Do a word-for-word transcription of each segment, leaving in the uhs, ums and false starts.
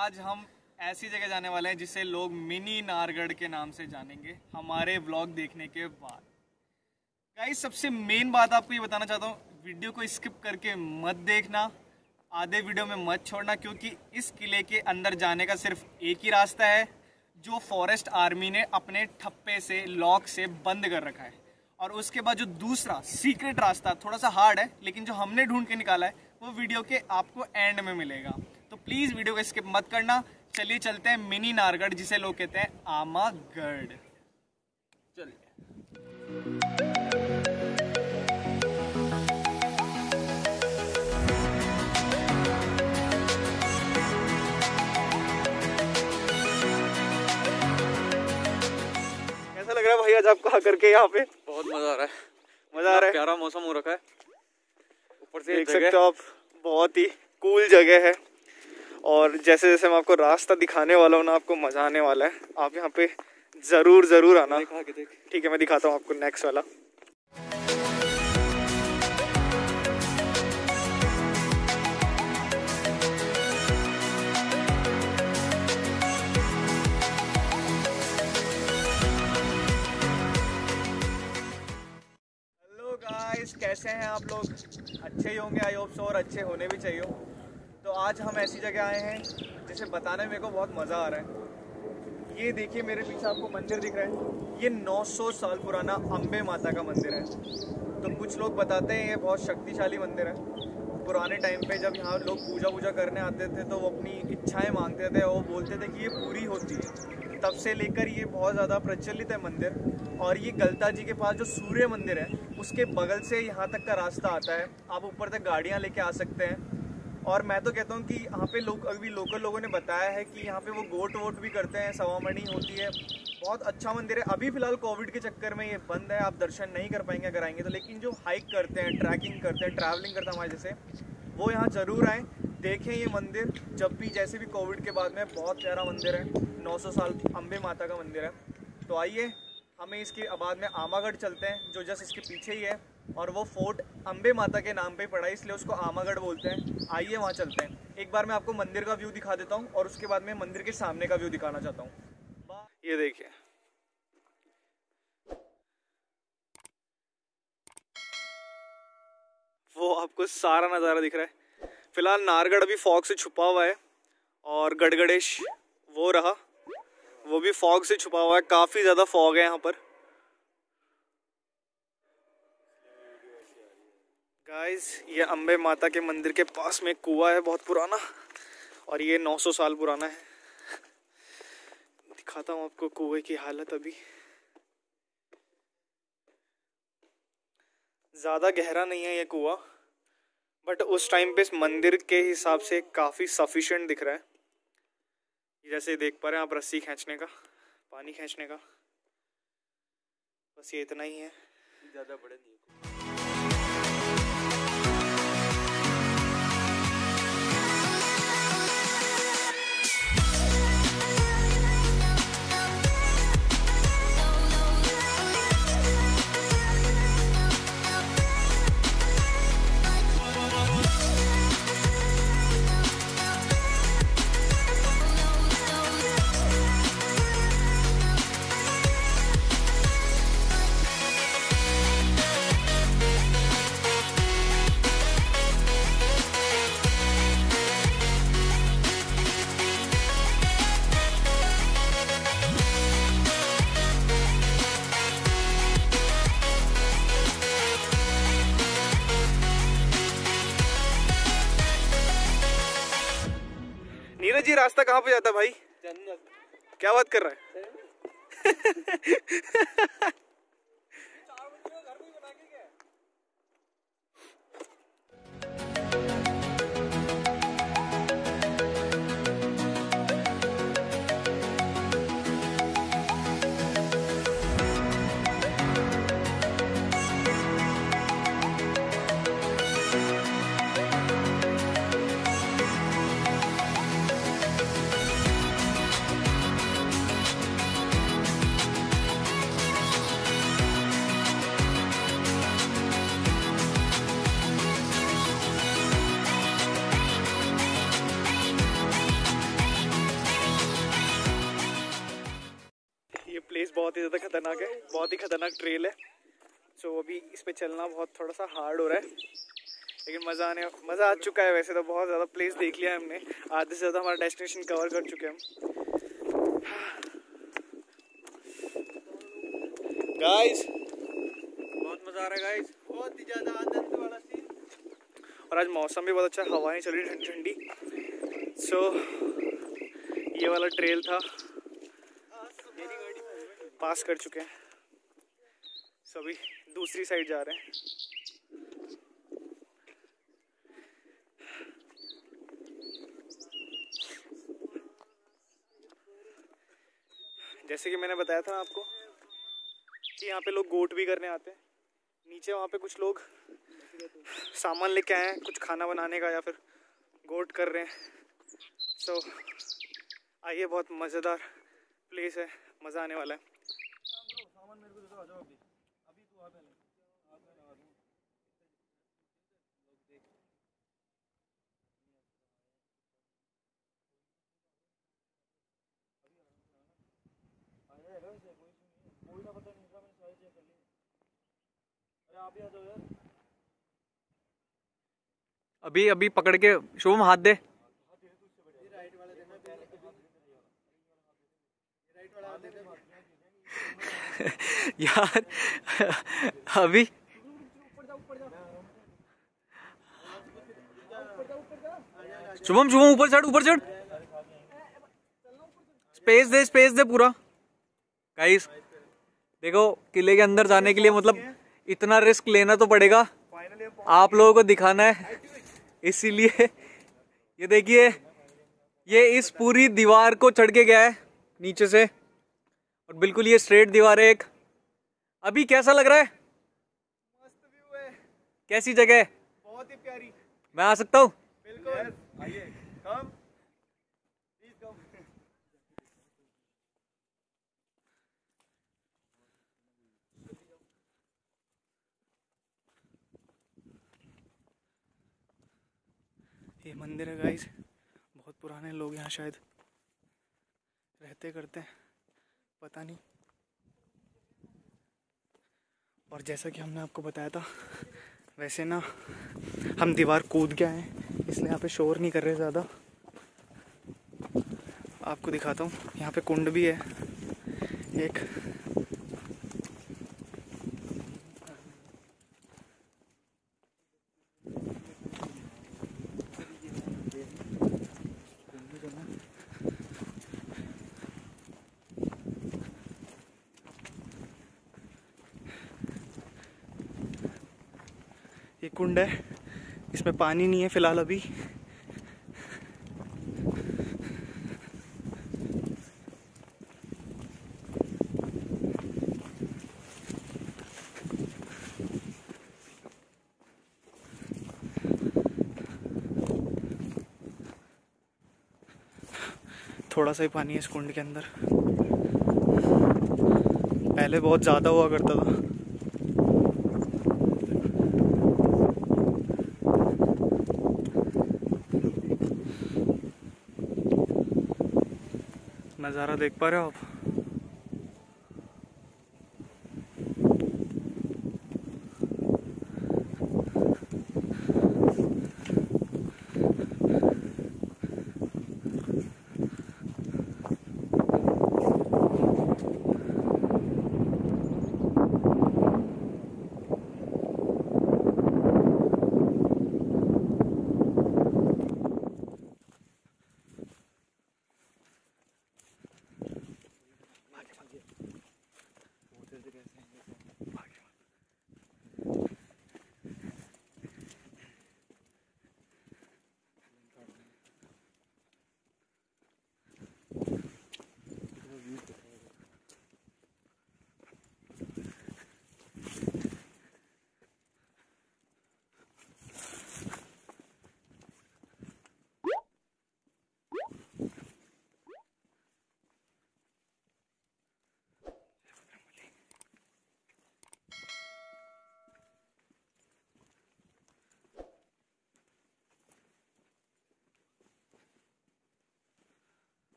आज हम ऐसी जगह जाने वाले हैं जिसे लोग मिनी नारगढ़ के नाम से जानेंगे हमारे व्लॉग देखने के बाद। गाइस, सबसे मेन बात आपको ये बताना चाहता हूँ, वीडियो को स्किप करके मत देखना, आधे वीडियो में मत छोड़ना, क्योंकि इस किले के अंदर जाने का सिर्फ एक ही रास्ता है जो फॉरेस्ट आर्मी ने अपने ठप्पे से, लॉक से बंद कर रखा है। और उसके बाद जो दूसरा सीक्रेट रास्ता थोड़ा सा हार्ड है, लेकिन जो हमने ढूंढ के निकाला है वो वीडियो के आपको एंड में मिलेगा। तो प्लीज़ वीडियो को स्किप मत करना। चलिए चलते हैं मिनी नारगढ़, जिसे लोग कहते हैं आमागढ़। चलिए। कैसा लग रहा है भाई आज आपको आकर के यहाँ पे? बहुत मजा आ रहा है। मजा आ रहा है। प्यारा मौसम हो रखा है। ऊपर से देख सकते हो आप, बहुत ही कूल जगह है। और जैसे जैसे मैं आपको रास्ता दिखाने वाला हूँ ना, आपको मजा आने वाला है। आप यहाँ पे जरूर जरूर आना। ठीक है, मैं दिखाता हूँ आपको नेक्स्ट वाला। हेलो गाइस, कैसे हैं आप लोग? अच्छे ही होंगे, आई होप सो, और अच्छे होने भी चाहिए। तो आज हम ऐसी जगह आए हैं जिसे बताने में मेरे को बहुत मज़ा आ रहा है। ये देखिए, मेरे पीछे आपको मंदिर दिख रहा है। ये नौ सौ साल पुराना अम्बे माता का मंदिर है। तो कुछ लोग बताते हैं ये बहुत शक्तिशाली मंदिर है। पुराने टाइम पे जब यहाँ लोग पूजा वूजा करने आते थे तो वो अपनी इच्छाएं मांगते थे और वो बोलते थे कि ये पूरी होती है। तब से लेकर ये बहुत ज़्यादा प्रचलित है मंदिर। और ये गलता जी के पास जो सूर्य मंदिर है उसके बगल से यहाँ तक का रास्ता आता है। आप ऊपर तक गाड़ियाँ लेके आ सकते हैं। और मैं तो कहता हूँ कि यहाँ पे लोग, अभी लोकल लोगों ने बताया है कि यहाँ पे वो गोट वोट भी करते हैं, सवामणी होती है। बहुत अच्छा मंदिर है। अभी फिलहाल कोविड के चक्कर में ये बंद है, आप दर्शन नहीं कर पाएंगे अगर आएंगे तो। लेकिन जो हाइक करते हैं, ट्रैकिंग करते हैं, ट्रैवलिंग करते हैं हमारे जैसे, वो यहाँ ज़रूर आएँ, देखें ये मंदिर। जब भी, जैसे भी कोविड के बाद में, बहुत प्यारा मंदिर है। नौ सौ साल अम्बे माता का मंदिर है। तो आइए, हमें इसके बाद में आमागढ़ चलते हैं, जो जस्ट इसके पीछे ही है। और वो फोर्ट अम्बे माता के नाम पे पड़ा है, इसलिए उसको आमागढ़ बोलते हैं। आइए वहाँ चलते हैं। एक बार मैं आपको मंदिर का व्यू दिखा देता हूँ और उसके बाद मैं मंदिर के सामने का व्यू दिखाना चाहता हूँ। ये देखिए, वो आपको सारा नज़ारा दिख रहा है। फिलहाल नारगढ़ अभी फॉग से छुपा हुआ है और गढ़गढ़ेश वो रहा, वो भी फॉग से छुपा हुआ है। काफ़ी ज़्यादा फॉग है यहाँ पर। गाइस, ये अम्बे माता के मंदिर के पास में कुआं है बहुत पुराना, और ये नौ सौ साल पुराना है। दिखाता हूँ आपको कुएं की हालत। अभी ज़्यादा गहरा नहीं है ये कुआं, बट उस टाइम पे इस मंदिर के हिसाब से काफ़ी सफिशिएंट दिख रहा है। जैसे देख पा रहे हैं आप, रस्सी खींचने का, पानी खींचने का, बस ये इतना ही है, ज़्यादा बड़े नहीं। नीरज जी, रास्ता कहाँ पे जाता है भाई? क्या बात कर रहा है? ये प्लेस बहुत ही ज़्यादा खतरनाक है, बहुत ही खतरनाक ट्रेल है। सो so, अभी इस पे चलना बहुत थोड़ा सा हार्ड हो रहा है, लेकिन मज़ा आने मज़ा आ चुका है। वैसे तो बहुत ज़्यादा प्लेस देख लिया है हमने, आधे से ज़्यादा हमारा डेस्टिनेशन कवर कर चुके हैं हम। गाइस बहुत मजा आ रहा है गाइस, बहुत ही ज़्यादा आनंद वाला सीन। और आज मौसम भी बहुत अच्छा, हवाएं चल रही ठंडी ठंडी। सो so, ये वाला ट्रेल था, पास कर चुके हैं। सो so, अभी दूसरी साइड जा रहे हैं। जैसे कि मैंने बताया था आपको कि यहाँ पे लोग गोट भी करने आते हैं। नीचे वहाँ पे कुछ लोग सामान लेके आए हैं, कुछ खाना बनाने का, या फिर गोट कर रहे हैं। सो so, आइए, बहुत मज़ेदार प्लेस है, मज़ा आने वाला है। सामान मेरे को दे दो, आ जाओ अभी अभी तू आ पहले, आ मैं लगा दूँ। कोई ना, पता नहीं था, मैंने सारी चेक कर ली। अरे आप ही आ जाओ यार। अभी अभी पकड़ के शुभम हाथ दे। राइट वाला देना, राइट वाला दे दे यार अभी शुभम शुभम ऊपर चढ़, ऊपर चढ़, स्पेस दे, स्पेस दे पूरा। गाइस देखो, किले के अंदर जाने के लिए मतलब इतना रिस्क लेना तो पड़ेगा, आप लोगों को दिखाना है, इसीलिए ये देखिए, ये इस पूरी दीवार को चढ़ के गया है नीचे से, और बिल्कुल ये स्ट्रेट दीवार है एक। अभी कैसा लग रहा है? मस्त व्यू है। कैसी जगह है? बहुत ही प्यारी। मैं आ सकता हूँ? बिल्कुल, आइए, कम प्लीज कम। ये मंदिर है गाइस, बहुत पुराने लोग यहाँ शायद रहते करते हैं, पता नहीं। और जैसा कि हमने आपको बताया था, वैसे ना हम दीवार कूद के आए हैं, इसलिए यहाँ पे शोर नहीं कर रहे ज़्यादा। आपको दिखाता हूँ, यहाँ पे कुंड भी है एक। ये कुंड है, इसमें पानी नहीं है फिलहाल अभी। थोड़ा सा ही पानी है इस कुंड के अंदर, पहले बहुत ज़्यादा हुआ करता था। नज़ारा देख पा रहे हो आप?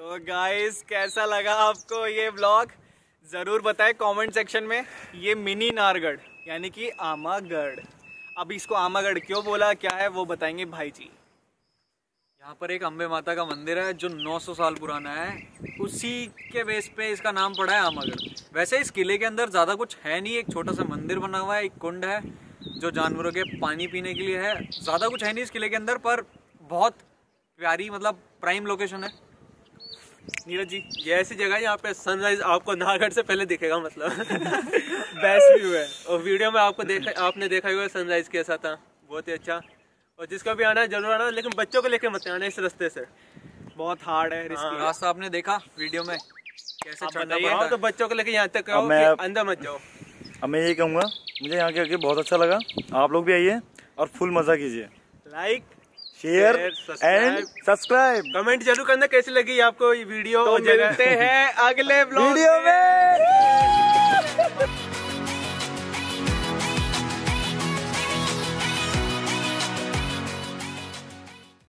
तो गाइस कैसा लगा आपको ये व्लॉग ज़रूर बताएं कमेंट सेक्शन में। ये मिनी नाहरगढ़ यानी कि आमागढ़, अब इसको आमागढ़ क्यों बोला, क्या है वो बताएंगे भाई जी। यहाँ पर एक अम्बे माता का मंदिर है जो नौ सौ साल पुराना है, उसी के बेस पे इसका नाम पड़ा है आमागढ़। वैसे इस किले के अंदर ज़्यादा कुछ है नहीं, एक छोटा सा मंदिर बना हुआ है, एक कुंड है जो जानवरों के पानी पीने के लिए है। ज़्यादा कुछ है नहीं इस किले के अंदर, पर बहुत प्यारी मतलब प्राइम लोकेशन है। नीरज जी, ये ऐसी जगह है यहाँ पे सनराइज आपको नाहरगढ़ से पहले दिखेगा, मतलब बेस्ट व्यू है। और वीडियो में आपको देखा आपने देखा ही होगा सनराइज कैसा था, बहुत ही अच्छा। और जिसको भी आना है जरूर आना, लेकिन बच्चों को लेकर मत आना इस रास्ते से, बहुत हार्ड है। हाँ, रास्ता आपने देखा वीडियो में कैसे चढ़ना पड़ता है, तो बच्चों को लेकर यहाँ तक आओ, अंदर मत जाओ। अब मैं यही कहूँगा, मुझे यहाँ के आके बहुत अच्छा लगा। आप लोग भी आइए और फुल मजा कीजिए। Like share and subscribe, comment जरूर करना कैसी लगी आपको ये वीडियो। तो मिलते हैं अगले व्लॉग वीडियो में।